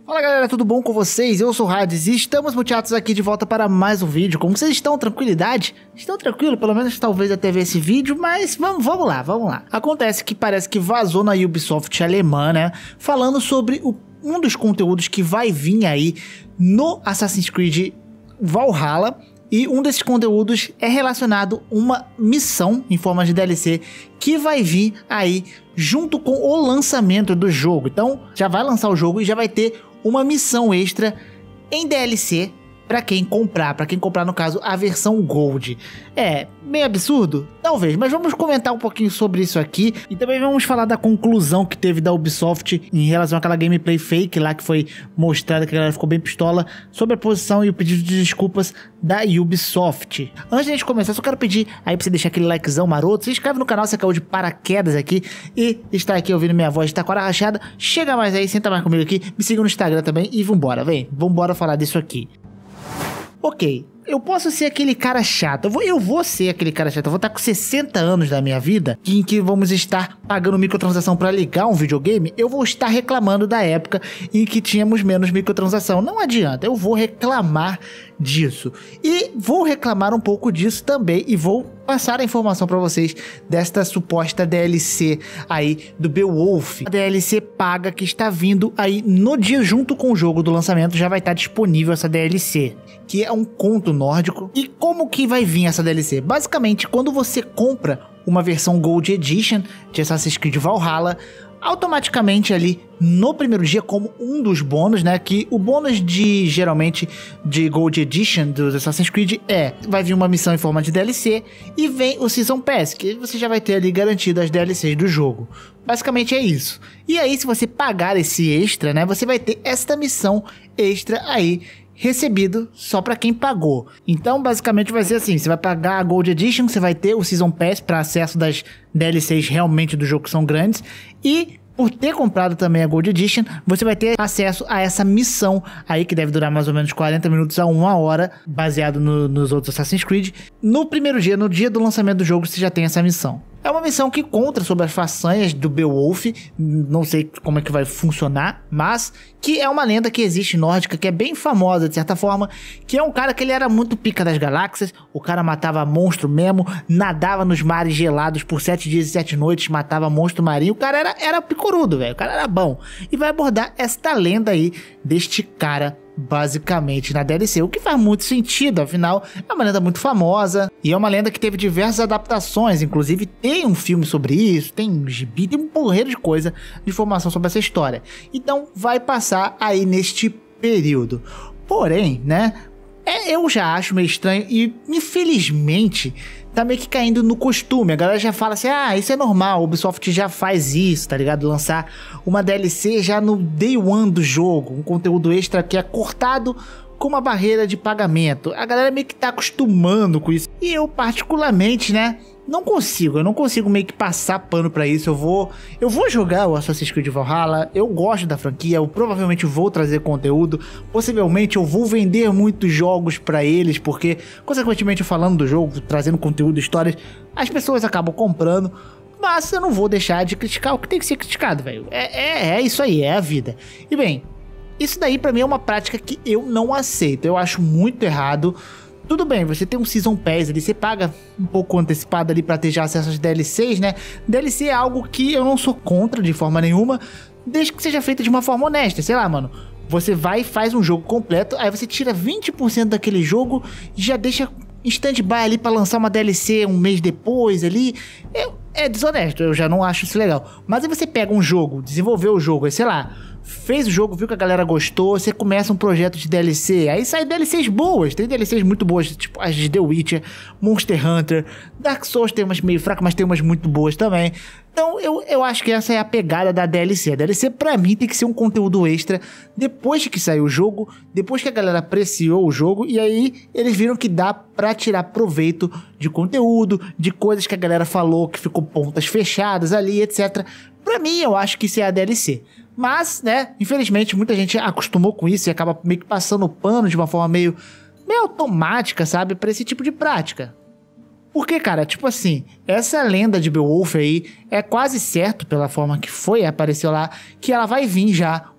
Fala galera, tudo bom com vocês? Eu sou o Hades e estamos muteados aqui de volta para mais um vídeo. Como vocês estão? Tranquilidade? Estão tranquilo? Pelo menos talvez até ver esse vídeo, mas vamos lá. Acontece que parece que vazou na Ubisoft alemã, né? Falando sobre um dos conteúdos que vai vir aí no Assassin's Creed Valhalla. E um desses conteúdos é relacionado a uma missão em forma de DLC que vai vir aí junto com o lançamento do jogo. Então já vai lançar o jogo e já vai ter uma missão extra em DLC para quem comprar no caso a versão Gold. É meio absurdo? Talvez, mas vamos comentar um pouquinho sobre isso aqui e também vamos falar da conclusão que teve da Ubisoft em relação àquela gameplay fake lá que foi mostrada, que a galera ficou bem pistola sobre a posição e o pedido de desculpas da Ubisoft. Antes de a gente começar, só quero pedir aí pra você deixar aquele likezão maroto, se inscreve no canal se você caiu de paraquedas aqui e está aqui ouvindo minha voz de taquara rachada, chega mais aí, senta mais comigo aqui, me siga no Instagram também e vambora, vambora falar disso aqui. Ok, eu posso ser aquele cara chato, eu vou ser aquele cara chato, eu vou estar com 60 anos da minha vida, em que vamos estar pagando microtransação para ligar um videogame, eu vou estar reclamando da época em que tínhamos menos microtransação, não adianta, eu vou reclamar disso, e vou reclamar um pouco disso também, e vou passar a informação para vocês desta suposta DLC aí do Beowulf, a DLC paga que está vindo aí no dia junto com o jogo do lançamento, já vai estar disponível essa DLC, que é um conto nórdico. E como que vai vir essa DLC? Basicamente, quando você compra uma versão Gold Edition de Assassin's Creed Valhalla, automaticamente ali no primeiro dia, como um dos bônus, né, que o bônus de geralmente de Gold Edition dos Assassin's Creed vai vir uma missão em forma de DLC e vem o Season Pass, que você já vai ter ali garantido as DLCs do jogo. Basicamente é isso. E aí, se você pagar esse extra, né, você vai ter esta missão extra aí recebido só para quem pagou. Então basicamente vai ser assim, você vai pagar a Gold Edition, você vai ter o Season Pass para acesso das DLCs realmente do jogo que são grandes, e por ter comprado também a Gold Edition, você vai ter acesso a essa missão aí que deve durar mais ou menos 40 minutos a 1 hora, baseado nos outros Assassin's Creed. No primeiro dia, no dia do lançamento do jogo, você já tem essa missão. É uma missão que conta sobre as façanhas do Beowulf, não sei como é que vai funcionar, mas que é uma lenda que existe nórdica, que é bem famosa de certa forma, que é um cara que ele era muito pica das galáxias, o cara matava monstro mesmo, nadava nos mares gelados por 7 dias e 7 noites, matava monstro marinho, o cara era picorudo, velho, o cara era bom, e vai abordar esta lenda aí deste cara basicamente na DLC, o que faz muito sentido, afinal é uma lenda muito famosa e é uma lenda que teve diversas adaptações, inclusive tem um filme sobre isso, tem um gibi, tem um porreiro de coisa de informação sobre essa história, então vai passar aí neste período. Porém, né, eu já acho meio estranho e infelizmente tá meio que caindo no costume, a galera já fala assim, isso é normal, a Ubisoft já faz isso, tá ligado? Lançar uma DLC já no Day One do jogo, um conteúdo extra que é cortado com uma barreira de pagamento. A galera meio que tá acostumando com isso. E eu particularmente, né, eu não consigo meio que passar pano pra isso. Eu vou jogar o Assassin's Creed Valhalla, eu gosto da franquia, eu provavelmente vou trazer conteúdo, possivelmente eu vou vender muitos jogos pra eles, porque consequentemente falando do jogo, trazendo conteúdo, histórias, as pessoas acabam comprando. Mas eu não vou deixar de criticar o que tem que ser criticado, velho. É isso aí, é a vida. E bem, isso daí pra mim é uma prática que eu não aceito, eu acho muito errado. Tudo bem, você tem um Season Pass ali, você paga um pouco antecipado ali pra ter já acesso às DLCs, né? DLC é algo que eu não sou contra de forma nenhuma, desde que seja feita de uma forma honesta, sei lá, mano. Você vai e faz um jogo completo, aí você tira 20% daquele jogo e já deixa em stand-by ali pra lançar uma DLC um mês depois ali. É desonesto, eu já não acho isso legal. Mas aí você pega um jogo, desenvolveu o jogo, aí sei lá, fez o jogo, viu que a galera gostou, você começa um projeto de DLC, aí sai DLCs boas, tem DLCs muito boas, tipo as de The Witcher, Monster Hunter, Dark Souls tem umas meio fracas, mas tem umas muito boas também. Então eu acho que essa é a pegada da DLC. A DLC pra mim tem que ser um conteúdo extra depois que saiu o jogo, depois que a galera apreciou o jogo, e aí eles viram que dá pra tirar proveito de conteúdo, de coisas que a galera falou, que ficou pontas fechadas ali, etc. Pra mim eu acho que isso é a DLC. Mas, né, infelizmente muita gente acostumou com isso e acaba meio que passando o pano de uma forma meio automática, sabe, pra esse tipo de prática. Porque, cara, tipo assim, essa lenda de Beowulf aí é quase certo, pela forma que foi, apareceu lá, que ela vai vir já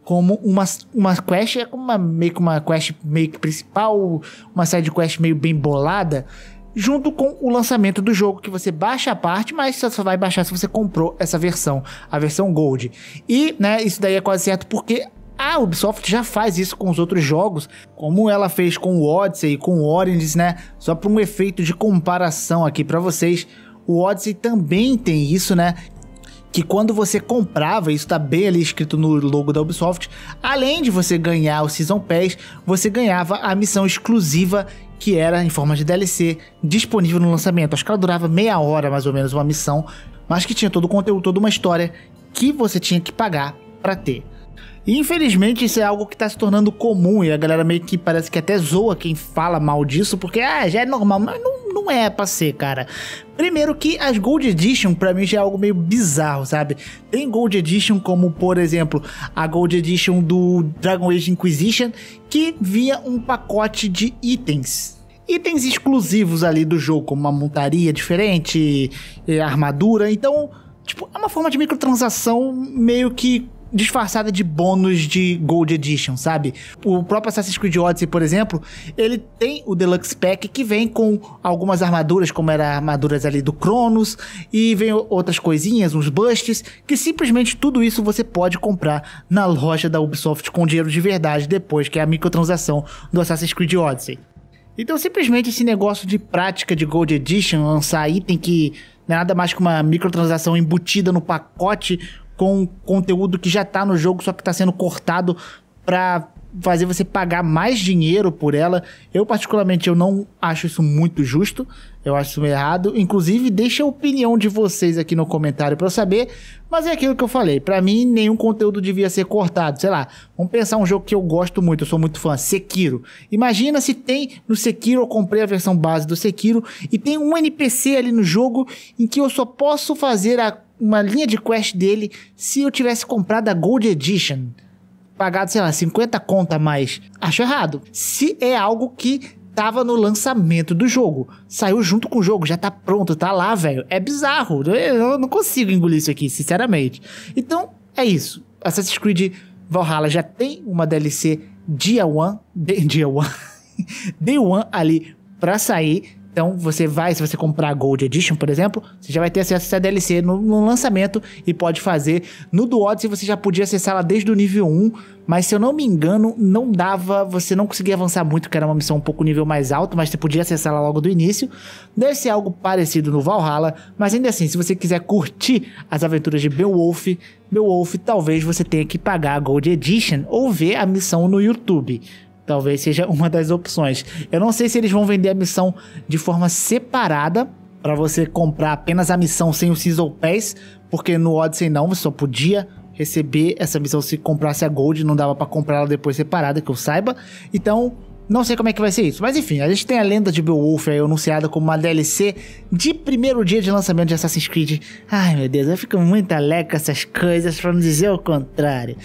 como uma quest, é como meio que uma quest meio que principal, uma side quest meio bem bolada, junto com o lançamento do jogo, que você baixa a parte, mas só vai baixar se você comprou essa versão, a versão Gold. E, né, isso daí é quase certo porque a Ubisoft já faz isso com os outros jogos, como ela fez com o Odyssey e com o Origins, né? Só para um efeito de comparação aqui para vocês, o Odyssey também tem isso, né? Que quando você comprava, isso tá bem ali escrito no logo da Ubisoft, além de você ganhar o Season Pass, você ganhava a missão exclusiva, que era em forma de DLC, disponível no lançamento. Acho que ela durava meia hora mais ou menos uma missão, mas que tinha todo o conteúdo, toda uma história que você tinha que pagar para ter. E infelizmente isso é algo que tá se tornando comum, e a galera meio que parece que até zoa quem fala mal disso, porque já é normal, mas não é pra ser, cara. Primeiro que as Gold Edition pra mim já é algo meio bizarro, sabe? Tem Gold Edition como, por exemplo, a Gold Edition do Dragon Age Inquisition, que vinha um pacote de itens exclusivos ali do jogo, como uma montaria diferente, armadura. Então, tipo, é uma forma de microtransação meio que disfarçada de bônus de Gold Edition, sabe? O próprio Assassin's Creed Odyssey, por exemplo, ele tem o Deluxe Pack que vem com algumas armaduras, como eram armaduras ali do Cronos, e vem outras coisinhas, uns busts, que simplesmente tudo isso você pode comprar na loja da Ubisoft com dinheiro de verdade, depois que é a microtransação do Assassin's Creed Odyssey. Então simplesmente esse negócio de prática de Gold Edition, lançar item que não é nada mais que uma microtransação embutida no pacote, com conteúdo que já tá no jogo, só que tá sendo cortado pra fazer você pagar mais dinheiro por ela. Eu particularmente eu não acho isso muito justo, eu acho isso errado. Inclusive deixa a opinião de vocês aqui no comentário pra eu saber, mas é aquilo que eu falei, pra mim nenhum conteúdo devia ser cortado. Sei lá, vamos pensar um jogo que eu gosto muito, eu sou muito fã, Sekiro. Imagina se tem no Sekiro, eu comprei a versão base do Sekiro e tem um NPC ali no jogo em que eu só posso fazer uma linha de quest dele se eu tivesse comprado a Gold Edition, pagado, sei lá, 50 conto a mais. Acho errado. Se é algo que tava no lançamento do jogo, saiu junto com o jogo, já tá pronto, tá lá, velho. É bizarro. Eu não consigo engolir isso aqui, sinceramente. Então, é isso. Assassin's Creed Valhalla já tem uma DLC Day One ali pra sair. Então, se você comprar a Gold Edition, por exemplo, você já vai ter acesso a essa DLC no lançamento e pode fazer. No do Odyssey você já podia acessar ela desde o nível 1, mas se eu não me engano, não dava, você não conseguia avançar muito, que era uma missão um pouco nível mais alto, mas você podia acessar ela logo do início. Deve ser algo parecido no Valhalla, mas ainda assim, se você quiser curtir as aventuras de Beowulf, talvez você tenha que pagar a Gold Edition ou ver a missão no YouTube. Talvez seja uma das opções. Eu não sei se eles vão vender a missão de forma separada, para você comprar apenas a missão sem o Season Pass, porque no Odyssey não, você só podia receber essa missão se comprasse a Gold, não dava para comprar ela depois separada, que eu saiba. Então, não sei como é que vai ser isso. Mas enfim, a gente tem a lenda de Beowulf aí anunciada como uma DLC de primeiro dia de lançamento de Assassin's Creed. Ai meu Deus, eu fico muito alegre com essas coisas, para não dizer o contrário.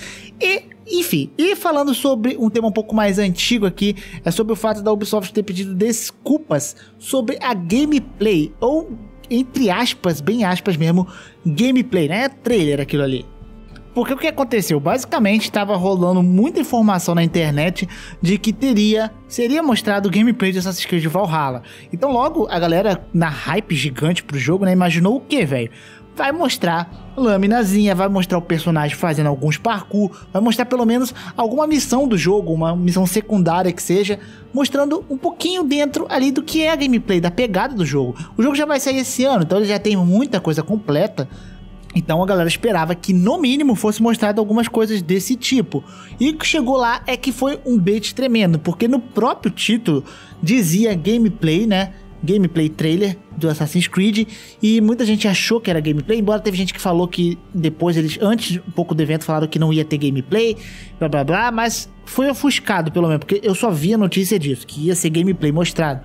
Enfim, e falando sobre um tema um pouco mais antigo aqui, é sobre o fato da Ubisoft ter pedido desculpas sobre a gameplay, ou entre aspas, bem aspas mesmo, gameplay, né? É trailer aquilo ali. Porque o que aconteceu? Basicamente estava rolando muita informação na internet de que seria mostrado o gameplay de Assassin's Creed Valhalla. Então logo a galera, na hype gigante pro jogo, né, imaginou o que, velho? Vai mostrar laminazinha, vai mostrar o personagem fazendo alguns parkour, vai mostrar pelo menos alguma missão do jogo, uma missão secundária que seja, mostrando um pouquinho dentro ali do que é a gameplay, da pegada do jogo. O jogo já vai sair esse ano, então ele já tem muita coisa completa. Então a galera esperava que no mínimo fosse mostrado algumas coisas desse tipo. E o que chegou lá é que foi um bait tremendo, porque no próprio título dizia gameplay, né? Gameplay trailer do Assassin's Creed, e muita gente achou que era gameplay, embora teve gente que falou que depois antes um pouco do evento, falaram que não ia ter gameplay, blá blá blá, mas foi ofuscado pelo menos, porque eu só vi a notícia disso, que ia ser gameplay mostrado.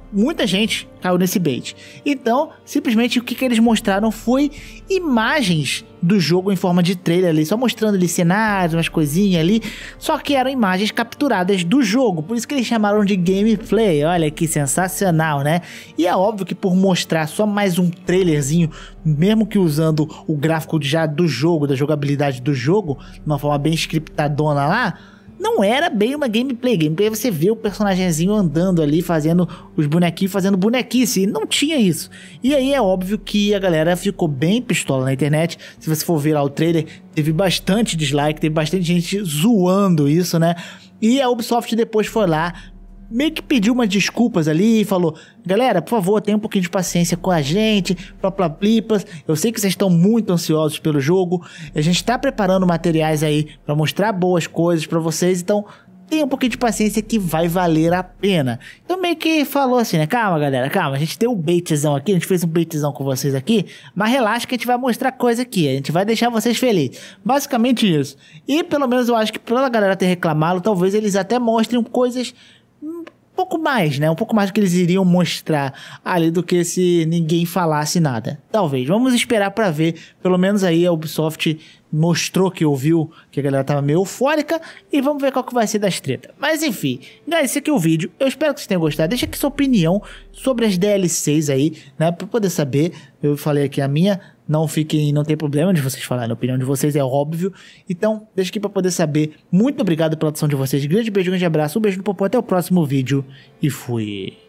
muita gente caiu nesse bait. Então, simplesmente o que eles mostraram foi imagens do jogo em forma de trailer ali, só mostrando ali cenários, umas coisinhas ali, só que eram imagens capturadas do jogo, por isso que eles chamaram de gameplay. Olha que sensacional, né? E é óbvio que por mostrar só mais um trailerzinho, mesmo que usando o gráfico já do jogo, da jogabilidade do jogo, de uma forma bem scriptadona lá, não era bem uma gameplay. Gameplay você vê o personagemzinho andando ali, fazendo os bonequinhos, fazendo bonequice, e não tinha isso. E aí é óbvio que a galera ficou bem pistola na internet. Se você for ver lá o trailer, teve bastante dislike, teve bastante gente zoando isso, né? E a Ubisoft depois foi lá, meio que pediu umas desculpas ali e falou: galera, por favor, tenha um pouquinho de paciência com a gente, plaplipas. Eu sei que vocês estão muito ansiosos pelo jogo, a gente tá preparando materiais aí pra mostrar boas coisas pra vocês, então tenha um pouquinho de paciência que vai valer a pena. Então meio que falou assim, né? Calma, galera, calma, a gente deu um baitzão aqui, a gente fez um baitzão com vocês aqui, mas relaxa que a gente vai mostrar coisa aqui, a gente vai deixar vocês felizes. Basicamente isso. E pelo menos eu acho que pela galera ter reclamado, talvez eles até mostrem coisas um pouco mais, né? Um pouco mais do que eles iriam mostrar ali do que se ninguém falasse nada. Talvez. Vamos esperar pra ver. Pelo menos aí a Ubisoft mostrou que ouviu que a galera tava meio eufórica e vamos ver qual que vai ser das tretas. Mas enfim, galera, esse aqui é o vídeo. Eu espero que vocês tenham gostado. Deixa aqui sua opinião sobre as DLCs aí, né? Pra poder saber. Eu falei aqui a minha. Não fiquem, não tem problema de vocês falarem, a opinião de vocês é óbvio. Então, deixa aqui pra poder saber. Muito obrigado pela atenção de vocês. Grande beijo, grande abraço. Um beijo no popô, até o próximo vídeo. E fui.